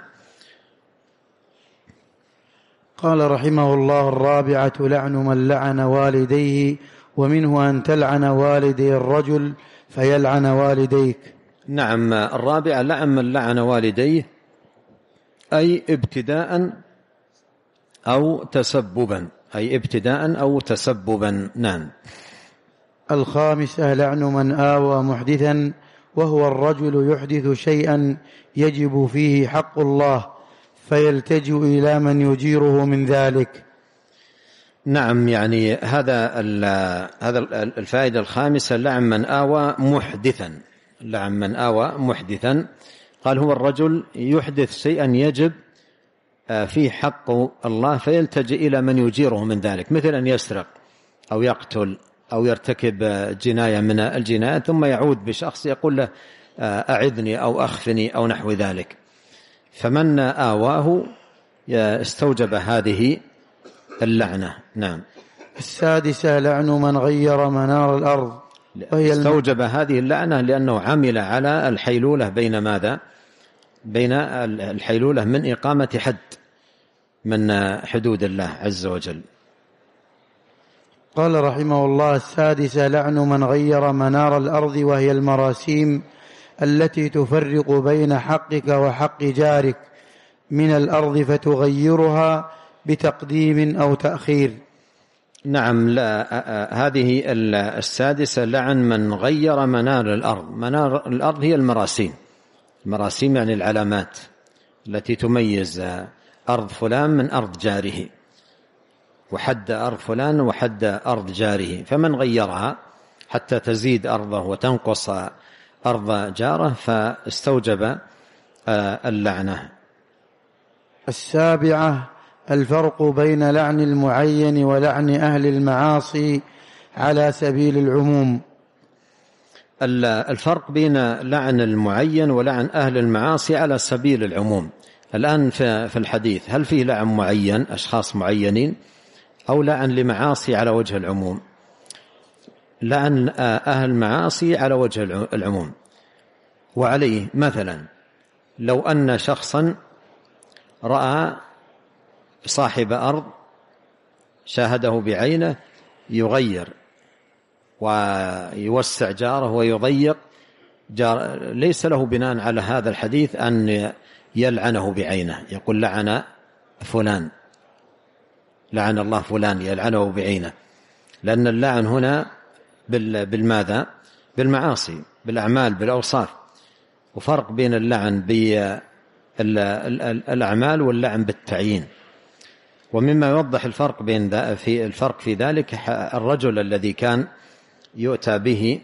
Speaker 1: قال رحمه الله: الرابعة لعن من لعن والديه، ومنه أن تلعن والدي الرجل فيلعن والديك.
Speaker 2: نعم. الرابعة لعن من لعن والديه، أي ابتداء أو تسببا، أي ابتداء أو تسببا. نعم.
Speaker 1: الخامسة لعن من آوى محدثا، وهو الرجل يحدث شيئا يجب فيه حق الله فيلتجئ إلى من يجيره من ذلك.
Speaker 2: نعم. يعني هذا الفائدة الخامسة لعن من آوى محدثا. لعن من آوى محدثا، قال هو الرجل يحدث شيئا يجب فيه حق الله فيلتجئ إلى من يجيره من ذلك، مثل أن يسرق أو يقتل أو يرتكب جناية من الجنايات، ثم يعود بشخص يقول له أعذني أو أخفني أو نحو ذلك. فمن آواه استوجب هذه اللعنة. نعم.
Speaker 1: السادسة لعن من غير منار الأرض،
Speaker 2: استوجب هذه اللعنة لأنه عمل على الحيلولة بين ماذا؟ بين الحيلولة من إقامة حد من حدود الله عز وجل.
Speaker 1: قال رحمه الله: السادسة لعن من غير منار الأرض، وهي المراسيم التي تفرق بين حقك وحق جارك من الأرض فتغيرها بتقديم أو تأخير.
Speaker 2: نعم. لا، هذه السادسة لعن من غير منار الأرض. منار الأرض هي المراسيم. المراسيم يعني العلامات التي تميز أرض فلان من أرض جاره، وحد أرض فلان وحد أرض جاره، فمن غيرها حتى تزيد أرضه وتنقص أرض جاره فاستوجب اللعنة.
Speaker 1: السابعة الفرق بين لعن المعين ولعن أهل المعاصي على سبيل العموم.
Speaker 2: الفرق بين لعن المعين ولعن أهل المعاصي على سبيل العموم. الآن في الحديث هل فيه لعن معين أشخاص معينين أو لعن لمعاصي على وجه العموم؟ لعن أهل المعاصي على وجه العموم. وعليه مثلا لو أن شخصا رأى صاحب أرض شاهده بعينه يغير ويوسع جاره ويضيق جار، ليس له بناء على هذا الحديث أن يلعنه بعينه، يقول لعن فلان، لعن الله فلان، يلعنه بعينه، لأن اللعن هنا بالماذا؟ بالمعاصي، بالأعمال، بالأوصاف. وفرق بين اللعن بالأعمال واللعن بالتعيين. ومما يوضح الفرق في ذلك الرجل الذي كان يؤتى به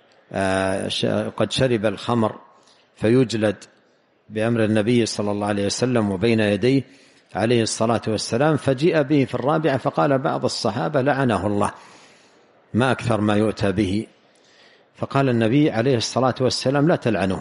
Speaker 2: قد شرب الخمر فيجلد بأمر النبي صلى الله عليه وسلم وبين يديه عليه الصلاة والسلام، فجيء به في الرابعة فقال بعض الصحابة لعنه الله ما أكثر ما يؤتى به، فقال النبي عليه الصلاة والسلام لا تلعنه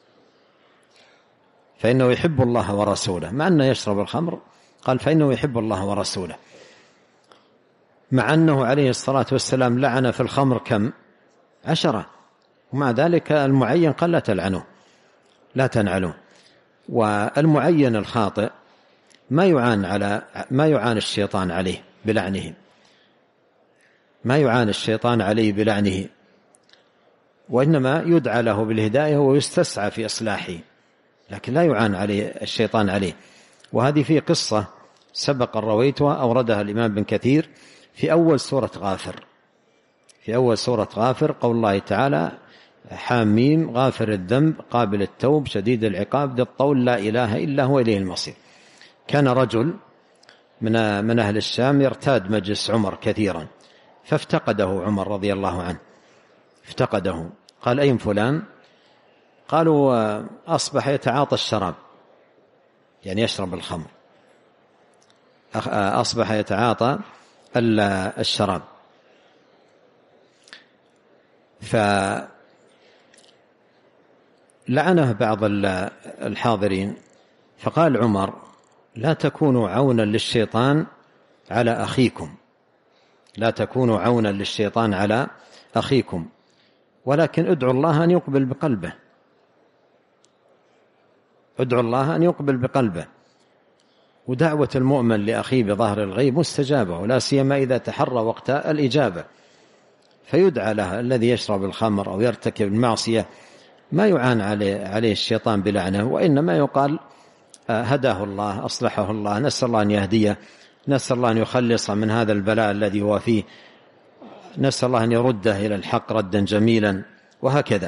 Speaker 2: فإنه يحب الله ورسوله، مع أنه يشرب الخمر قال فإنه يحب الله ورسوله، مع أنه عليه الصلاة والسلام لعن في الخمر كم؟ 10، ومع ذلك المعين قال لا تلعنه، لا تنعله. والمعين الخاطئ ما يعان الشيطان عليه بلعنه، ما يعان الشيطان عليه بلعنه، وإنما يدعى له بالهداية ويستسعى في إصلاحه، لكن لا يعان عليه الشيطان عليه. وهذه في قصة سبق رويتها أوردها الإمام بن كثير في أول سورة غافر، في أول سورة غافر قول الله تعالى حاميم غافر الذنب قابل التوب شديد العقاب ذي الطول لا إله إلا هو إليه المصير. كان رجل من أهل الشام يرتاد مجلس عمر كثيرا، فافتقده عمر رضي الله عنه، افتقده، قال أين فلان؟ قالوا أصبح يتعاطى الشراب، يعني يشرب الخمر. أصبح يتعاطى الشراب. فلعنه بعض الحاضرين، فقال عمر: لا تكونوا عونا للشيطان على أخيكم، لا تكونوا عونا للشيطان على أخيكم، ولكن ادعوا الله أن يقبل بقلبه، ادعوا الله أن يقبل بقلبه. ودعوة المؤمن لأخيه بظهر الغيب مستجابة، ولا سيما إذا تحرى وقت الإجابة، فيدعى له. الذي يشرب الخمر أو يرتكب المعصية ما يعان عليه الشيطان بلعنه، وإنما يقال هداه الله، أصلحه الله، نسأل الله أن يهديه، نسأل الله أن يخلص من هذا البلاء الذي هو فيه، نسأل الله أن يرده إلى الحق ردا جميلا، وهكذا.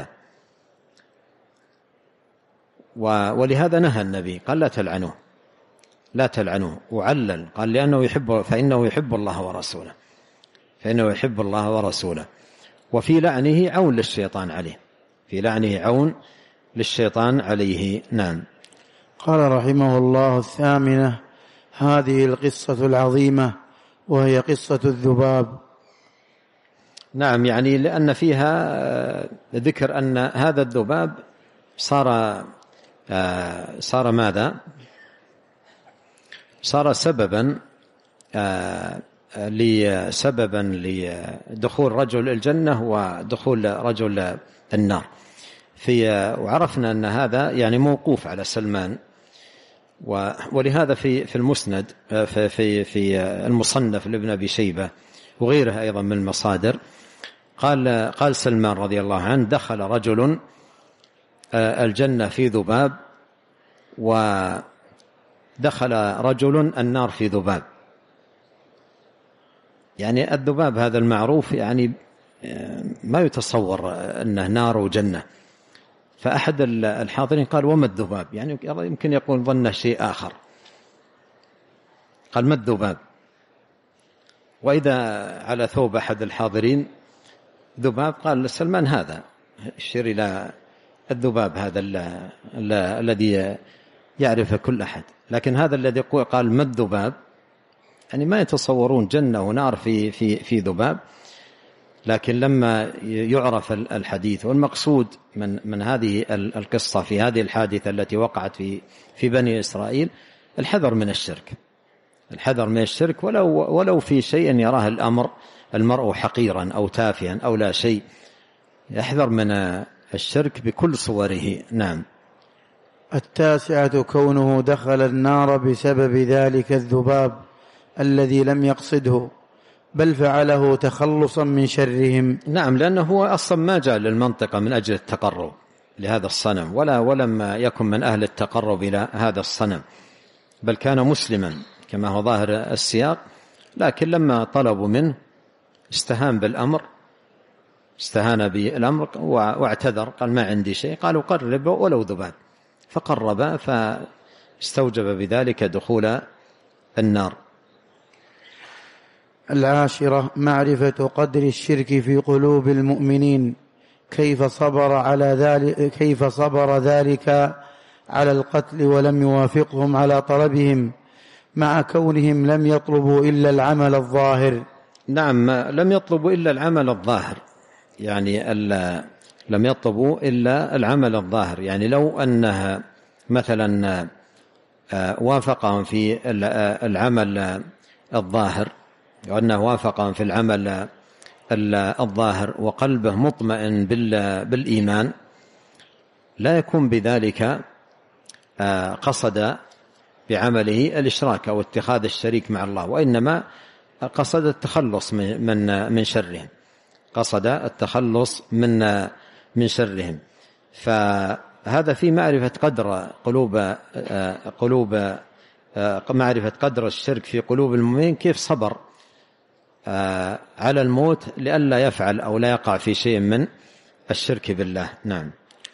Speaker 2: ولهذا نهى النبي، قال: لا تلعنوه، لا تلعنوه. وعلل قال: فإنه يحب الله ورسوله، فإنه يحب الله ورسوله. وفي لعنه عون للشيطان عليه، في لعنه عون للشيطان عليه. نعم.
Speaker 1: قال رحمه الله: الثامنة، هذه القصة العظيمة وهي قصة الذباب.
Speaker 2: نعم، يعني لأن فيها ذكر أن هذا الذباب صار ماذا؟ صار سببا لدخول رجل الجنة ودخول رجل النار. وعرفنا أن هذا يعني موقوف على سلمان، ولهذا في المسند في المصنف لابن أبي شيبة وغيره أيضا من المصادر، قال سلمان رضي الله عنه: دخل رجل الجنة في ذباب، ودخل رجل النار في ذباب. يعني الذباب هذا المعروف، يعني ما يتصور أنه نار وجنة. فأحد الحاضرين قال: وما الذباب؟ يعني يمكن يقول ظنه شيء آخر. قال: ما الذباب؟ وإذا على ثوب أحد الحاضرين ذباب، قال سلمان: هذا اشير إلى الذباب هذا الذي يعرف كل أحد. لكن هذا الذي قال: ما الذباب؟ يعني ما يتصورون جنة ونار في ذباب. لكن لما يعرف الحديث والمقصود من هذه القصة في هذه الحادثة التي وقعت في بني إسرائيل، الحذر من الشرك، الحذر من الشرك، ولو في شيء يراه المرء حقيرا أو تافها أو لا شيء، يحذر من الشرك بكل صوره. نعم.
Speaker 1: التاسعة، كونه دخل النار بسبب ذلك الذباب الذي لم يقصده، بل فعله تخلصا من شرهم.
Speaker 2: نعم، لأنه هو أصلا ما جاء للمنطقة من أجل التقرب لهذا الصنم، ولم يكن من أهل التقرب إلى هذا الصنم، بل كان مسلما كما هو ظاهر السياق. لكن لما طلبوا منه استهان بالأمر، استهان بالأمر واعتذر، قال: ما عندي شيء. قالوا: قرب ولو ذباب، فقرب، فاستوجب بذلك دخول النار.
Speaker 1: العاشرة، معرفة قدر الشرك في قلوب المؤمنين، كيف صبر ذلك على القتل ولم يوافقهم على طلبهم، مع كونهم لم يطلبوا إلا العمل الظاهر.
Speaker 2: نعم، لم يطلبوا إلا العمل الظاهر، يعني لم يطلبوا إلا العمل الظاهر. يعني لو أنها مثلا وافقهم في العمل الظاهر، وأنه وافقهم في العمل الظاهر وقلبه مطمئن بالإيمان، لا يكون بذلك قصد بعمله الإشراك أو اتخاذ الشريك مع الله، وإنما قصد التخلص من شرهم، قصد التخلص من شرهم. فهذا في معرفة قدر معرفة قدر الشرك في قلوب المؤمنين، كيف صبر على الموت لئلا يفعل أو لا يقع في شيء من الشرك بالله. نعم.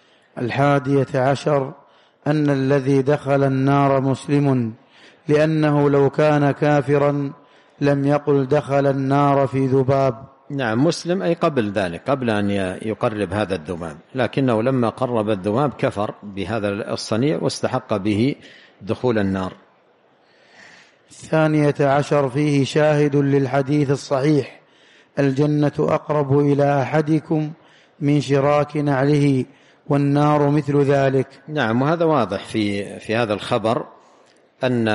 Speaker 1: 11، أن الذي دخل النار مسلم، لأنه لو كان كافرا لم يقل دخل النار في ذباب.
Speaker 2: نعم، مسلم أي قبل ذلك، قبل أن يقرب هذا الذباب، لكنه لما قرب الذباب كفر بهذا الصنيع واستحق به دخول النار.
Speaker 1: 12 فيه شاهد للحديث الصحيح: الجنة أقرب إلى أحدكم من شراك نعله والنار مثل ذلك.
Speaker 2: نعم، وهذا واضح في هذا الخبر أن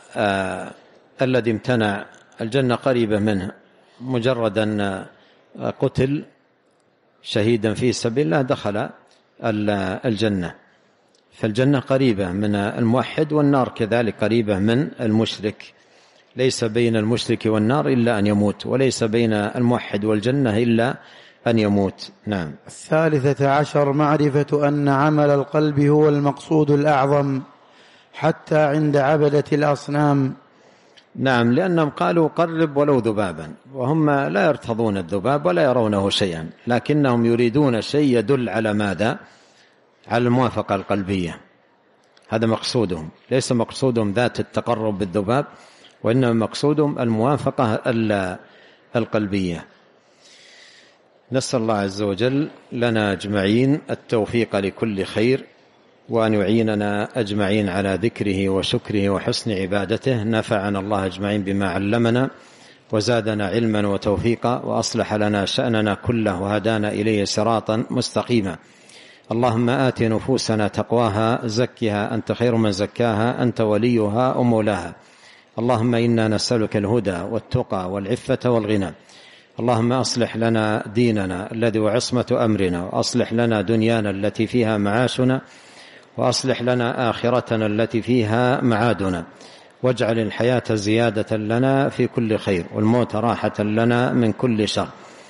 Speaker 2: الذي امتنع الجنة قريبة منه، مجرد أن قتل شهيدا في سبيل الله دخل الجنة. فالجنة قريبة من الموحد، والنار كذلك قريبة من المشرك. ليس بين المشرك والنار إلا أن يموت، وليس بين الموحد والجنة إلا أن يموت. نعم.
Speaker 1: 13 معرفة أن عمل القلب هو المقصود الأعظم حتى عند عبدة الأصنام.
Speaker 2: نعم، لأنهم قالوا قرب ولو ذبابا، وهم لا يرتضون الذباب ولا يرونه شيئا، لكنهم يريدون شيء يدل على ماذا؟ على الموافقة القلبية. هذا مقصودهم، ليس مقصودهم ذات التقرب بالذباب، وإنما مقصودهم الموافقة القلبية. نسأل الله عز وجل لنا أجمعين التوفيق لكل خير، وأن يعيننا أجمعين على ذكره وشكره وحسن عبادته. نفعنا الله أجمعين بما علمنا، وزادنا علما وتوفيقا، وأصلح لنا شأننا كله، وهدانا إليه صراطا مستقيما. اللهم آت نفوسنا تقواها، زكها أنت خير من زكاها، أنت وليها ومولاها. اللهم إنا نسألك الهدى والتقى والعفة والغنى. اللهم أصلح لنا ديننا الذي هو عصمة أمرنا، وأصلح لنا دنيانا التي فيها معاشنا، وأصلح لنا آخرتنا التي فيها معادنا، واجعل الحياة زيادة لنا في كل خير، والموت راحة لنا من كل شر.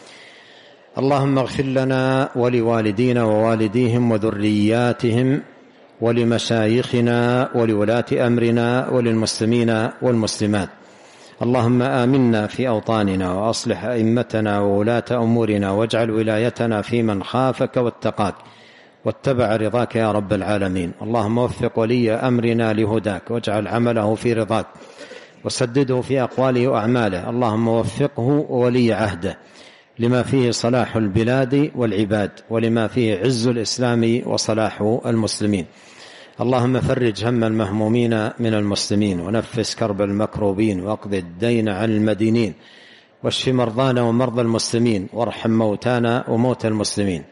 Speaker 2: اللهم اغفر لنا ولوالدينا ووالديهم وذرياتهم، ولمشايخنا ولولاة أمرنا، وللمسلمين والمسلمات. اللهم آمنا في أوطاننا، وأصلح أئمتنا وولاة أمورنا، واجعل ولايتنا في من خافك واتقاك واتبع رضاك يا رب العالمين. اللهم وفق ولي أمرنا لهداك، واجعل عمله في رضاك، وسدده في أقواله وأعماله. اللهم وفقه ولي عهده لما فيه صلاح البلاد والعباد، ولما فيه عز الإسلام وصلاح المسلمين. اللهم فرج هم المهمومين من المسلمين، ونفس كرب المكروبين، واقض الدين عن المدينين، واشف مرضانا ومرضى المسلمين، وارحم موتانا وموتى المسلمين.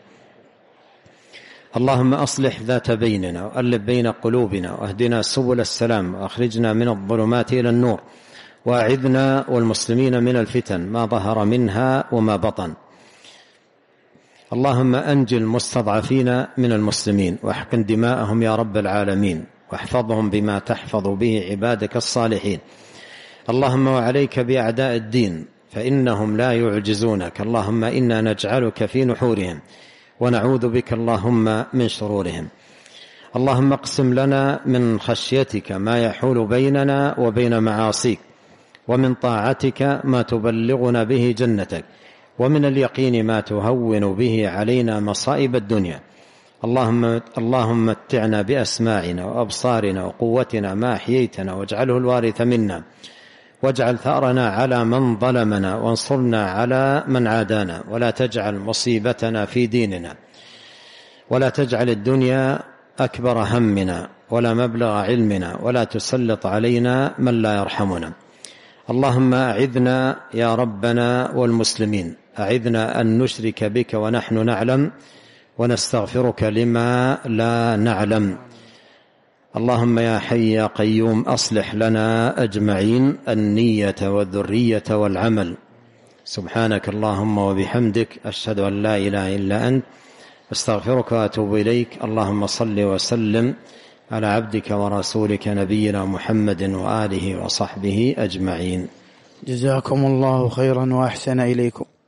Speaker 2: اللهم أصلح ذات بيننا، وألف بين قلوبنا، واهدنا سبل السلام، وأخرجنا من الظلمات إلى النور، وأعذنا والمسلمين من الفتن ما ظهر منها وما بطن. اللهم أنجِ المستضعفين من المسلمين، واحقن دماءهم يا رب العالمين، واحفظهم بما تحفظ به عبادك الصالحين. اللهم وعليك بأعداء الدين، فإنهم لا يعجزونك. اللهم إنا نجعلك في نحورهم، ونعوذ بك اللهم من شرورهم. اللهم اقسم لنا من خشيتك ما يحول بيننا وبين معاصيك، ومن طاعتك ما تبلغنا به جنتك، ومن اليقين ما تهون به علينا مصائب الدنيا. اللهم متعنا بأسماعنا وأبصارنا وقوتنا ما أحييتنا، واجعله الوارث منا، واجعل ثأرنا على من ظلمنا، وانصرنا على من عادانا، ولا تجعل مصيبتنا في ديننا، ولا تجعل الدنيا أكبر همنا ولا مبلغ علمنا، ولا تسلط علينا من لا يرحمنا. اللهم أعذنا يا ربنا والمسلمين، أعذنا أن نشرك بك ونحن نعلم، ونستغفرك لما لا نعلم. اللهم يا حي يا قيوم أصلح لنا أجمعين النية والذرية والعمل. سبحانك اللهم وبحمدك، أشهد أن لا إله إلا أنت، أستغفرك وأتوب إليك. اللهم صل وسلم على عبدك ورسولك نبينا محمد وآله وصحبه أجمعين.
Speaker 1: جزاكم الله خيرا وأحسن إليكم.